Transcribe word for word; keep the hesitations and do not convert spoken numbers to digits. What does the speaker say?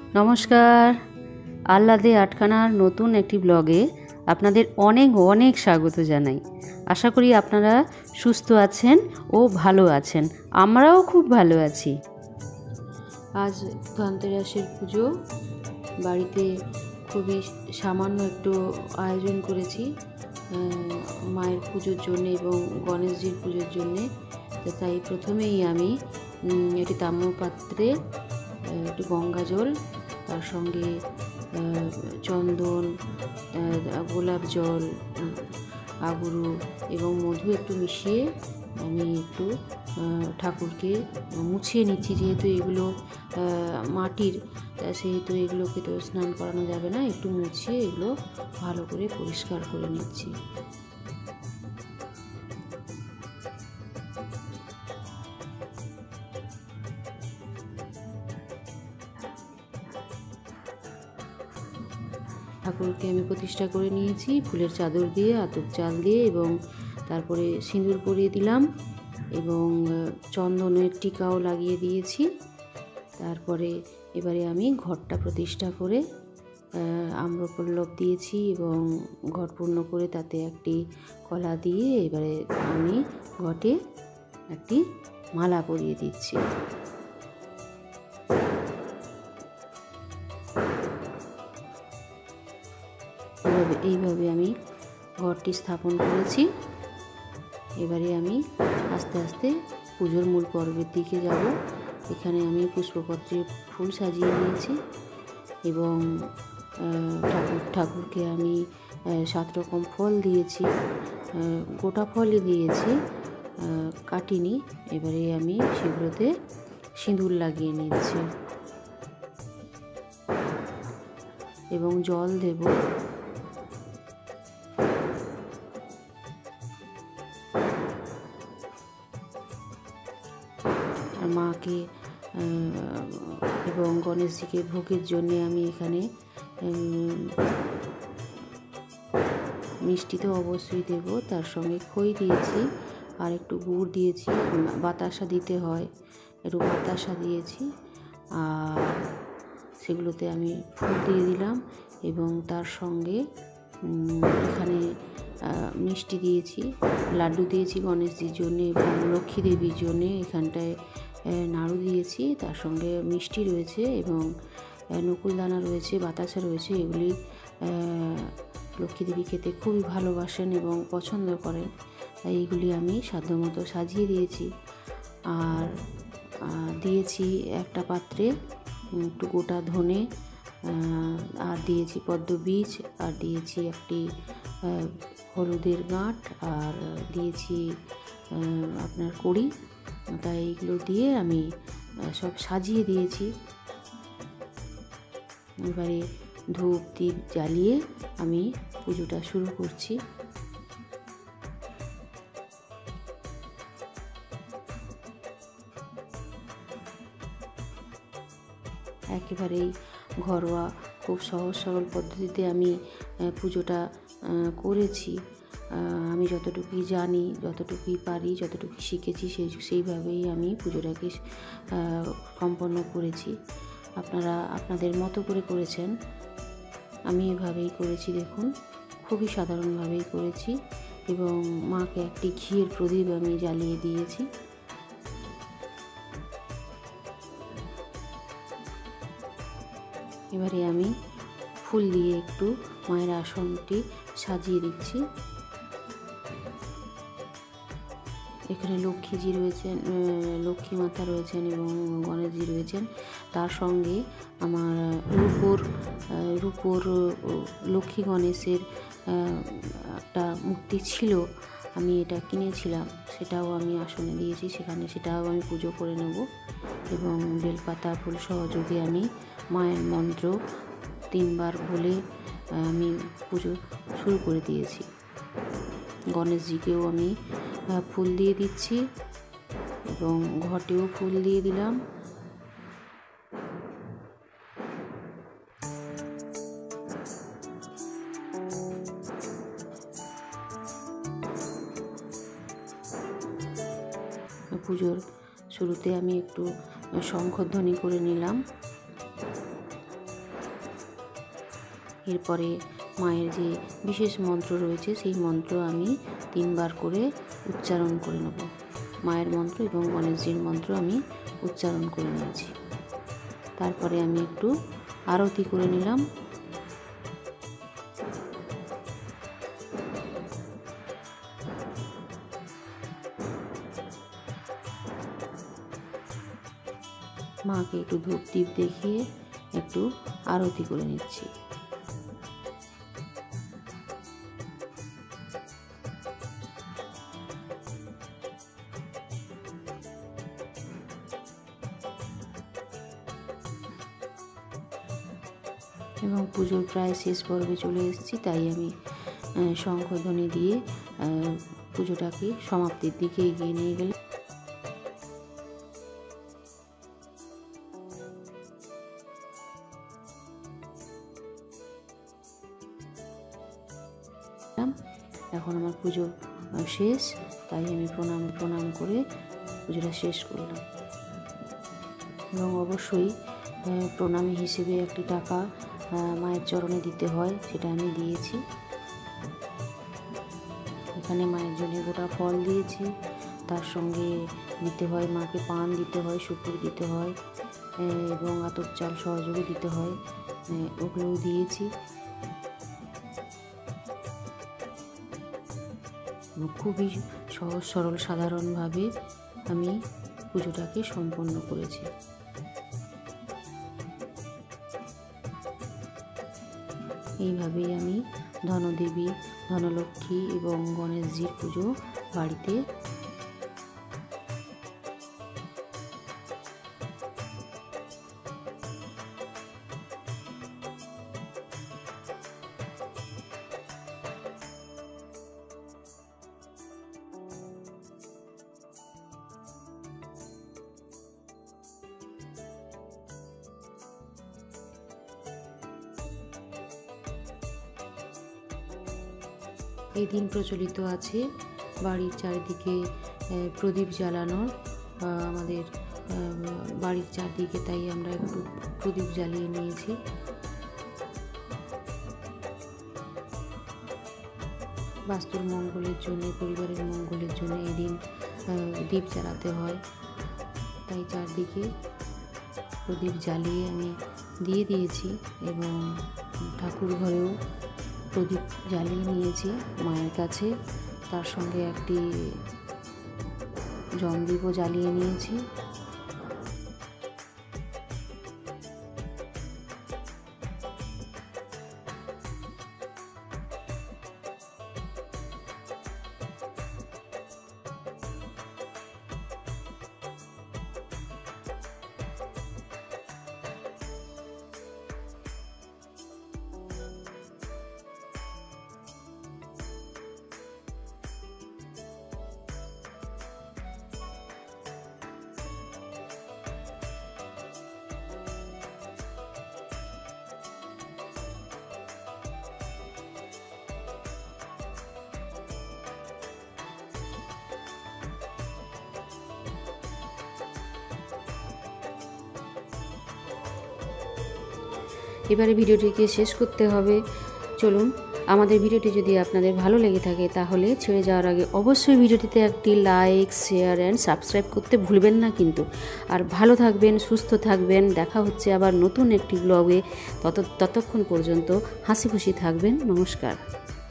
নমস্কার, আহ্লাদে আটখানার নতুন একটি ব্লগে আপনাদের অনেক অনেক স্বাগত জানাই। আশা করি আপনারা সুস্থ আছেন ও ভালো আছেন। আমরাও খুব ভালো আছি। আজ ধনতেরাসের পুজো, বাড়িতে খুবই সামান্য একটু আয়োজন করেছি মায়ের পুজোর জন্যে এবং গণেশজির পুজোর জন্যে। তাই প্রথমেই আমি একটি তাম্রপাত্রে একটু গঙ্গা জল, তার সঙ্গে চন্দন, গোলাপ জল, আগুরু এবং মধু একটু মিশিয়ে আমি একটু ঠাকুরকে মুছিয়ে নিচ্ছি। যেহেতু এগুলো মাটির, সেহেতু এগুলোকে তো স্নান করানো যাবে না, একটু মুছিয়ে এগুলো ভালো করে পরিষ্কার করে নিচ্ছি। ঠাকুরকে আমি প্রতিষ্ঠা করে নিয়েছি ফুলের চাদর দিয়ে, আতপ চাল দিয়ে, এবং তারপরে সিঁদুর পরিয়ে দিলাম এবং চন্দনের টিকাও লাগিয়ে দিয়েছি। তারপরে এবারে আমি ঘটটা প্রতিষ্ঠা করে আম্রপল্লব দিয়েছি এবং ঘট পূর্ণ করে তাতে একটি কলা দিয়ে এবারে আমি ঘটে একটি মালা পরিয়ে দিচ্ছি। এইভাবে আমি ঘরটি স্থাপন করেছি। এবারে আমি আস্তে আস্তে পুজোর মূল পর্বের দিকে যাব। এখানে আমি পুষ্পপত্রে ফুল সাজিয়ে নিয়েছি এবং ঠাকুর ঠাকুরকে আমি সাত রকম ফল দিয়েছি, গোটা ফলই দিয়েছি, কাটিনি। এবারে আমি সেগুলোতে সিঁদুর লাগিয়ে নিচ্ছি এবং জল দেব। মাকে এবং গণেশজিকে ভোগের জন্য আমি এখানে মিষ্টি তো অবশ্যই দেব, তার সঙ্গে খই দিয়েছি আর একটু গুড় দিয়েছি, বাতাসা দিতে হয়, একটু বাতাসা দিয়েছি, আর সেগুলোতে আমি ফুল দিয়ে দিলাম এবং তার সঙ্গে এখানে মিষ্টি দিয়েছি, লাড্ডু দিয়েছি গণেশজির জন্যে এবং লক্ষ্মী দেবীর জন্যে এখানটায় নাড়ু দিয়েছি, তার সঙ্গে মিষ্টি রয়েছে এবং নকুলদানা রয়েছে, বাতাসা রয়েছে। এগুলি লক্ষ্মী দেবী খেতে খুবই ভালোবাসেন এবং পছন্দ করেন, তাই এইগুলি আমি সাধ্যমতো সাজিয়ে দিয়েছি। আর দিয়েছি একটা পাত্রে একটু গোটা ধনে, আর দিয়েছি পদ্ম বীজ, আর দিয়েছি একটি হলুদের গাঁট, আর দিয়েছি আপনার কড়ি। তাই এইগুলো দিয়ে আমি সব সাজিয়ে দিয়েছি। এবারে ধূপ দীপ জ্বালিয়ে আমি পুজোটা শুরু করছি। একেবারেই ঘরোয়া খুব সহজ সরল পদ্ধতিতে আমি পুজোটা করেছি। আমি যতটুকুই জানি, যতটুকুই পারি, যতটুকু শিখেছি সেই সেইভাবেই আমি পুজোটাকে সম্পন্ন করেছি। আপনারা আপনাদের মতো করে করেছেন, আমি এভাবেই করেছি। দেখুন, খুবই সাধারণভাবেই করেছি এবং মাকে একটি ঘিয়ের প্রদীপ আমি জ্বালিয়ে দিয়েছি। এবারে আমি ফুল দিয়ে একটু মায়ের আসনটি সাজিয়ে দিচ্ছি। এখানে লক্ষ্মীজি রয়েছেন, লক্ষ্মী মাতা রয়েছেন এবং গণেশজি রয়েছেন। তার সঙ্গে আমার রূপোর রূপোর লক্ষ্মী গণেশের একটা মূর্তি ছিল, আমি এটা কিনেছিলাম, সেটাও আমি আসনে দিয়েছি। সেখানে সেটাও আমি পুজো করে নেব এবং বেলপাতা ফুল সহযোগে আমি মায়ের মন্ত্র তিনবার বলে আমি পুজো শুরু করে দিয়েছি। গণেশজিকেও আমি ফুল দিয়ে দিচ্ছি এবং ঘটেও ফুল দিয়ে দিলাম। পুজোর শুরুতে আমি একটু শঙ্খধ্বনি করে নিলাম। এরপরে মায়ের যে বিশেষ মন্ত্র রয়েছে সেই মন্ত্র আমি তিনবার করে উচ্চারণ করে নেব। মায়ের মন্ত্র এবং গণেশজির মন্ত্র আমি উচ্চারণ করে নিয়েছি। তারপরে আমি একটু আরতি করে নিলাম। মাকে একটু ধূপ দীপ দেখিয়ে একটু আরতি করে নিচ্ছি। এবং পুজোর প্রায় শেষ পর্বে চলে এসেছি, তাই আমি শঙ্খধ্বনি দিয়ে পুজোটাকে সমাপ্তির দিকে এগিয়ে নিয়ে গেলাম। এখন আমার পুজো শেষ, তাই আমি প্রণাম প্রণাম করে পুজোটা শেষ করলাম। এবং অবশ্যই প্রণামী হিসেবে একটি টাকা মায়ের চরণে দিতে হয়, সেটা আমি দিয়েছি। এখানে মায়ের জন্য গোটা ফল দিয়েছি, তার সঙ্গে দিতে হয় মাকে পান দিতে হয়, শুকুর দিতে হয় এবং আতপ চাল সহযোগে দিতে হয়, ওগুলোও দিয়েছি। খুবই সহজ সরল সাধারণভাবে আমি পুজোটাকে সম্পন্ন করেছি। এইভাবেই আমি ধনদেবী, ধনলক্ষ্মী এবং গণেশজির পুজো বাড়িতে এই দিন প্রচলিত আছে বাড়ির চারিদিকে প্রদীপ জ্বালানোর। আমাদের বাড়ির চারদিকে তাই আমরা একটু প্রদীপ জ্বালিয়ে নিয়েছি। বাস্তুর মঙ্গলের জন্য, পরিবারের মঙ্গলের জন্য এই দিন দীপ জ্বালাতে হয়, তাই চারদিকে প্রদীপ জ্বালিয়ে আমি দিয়ে দিয়েছি এবং ঠাকুর ঘরেও প্রদীপ জ্বালিয়ে নিয়েছি মায়ের কাছে। তার সঙ্গে একটি জমদীপও জ্বালিয়ে নিয়েছি। এবারে ভিডিওটিকে শেষ করতে হবে। চলুন, আমাদের ভিডিওটি যদি আপনাদের ভালো লেগে থাকে তাহলে ছেড়ে যাওয়ার আগে অবশ্যই ভিডিওটিতে একটি লাইক, শেয়ার অ্যান্ড সাবস্ক্রাইব করতে ভুলবেন না কিন্তু। আর ভালো থাকবেন, সুস্থ থাকবেন। দেখা হচ্ছে আবার নতুন একটি ব্লগে। তত ততক্ষণ পর্যন্ত হাসি খুশি থাকবেন। নমস্কার।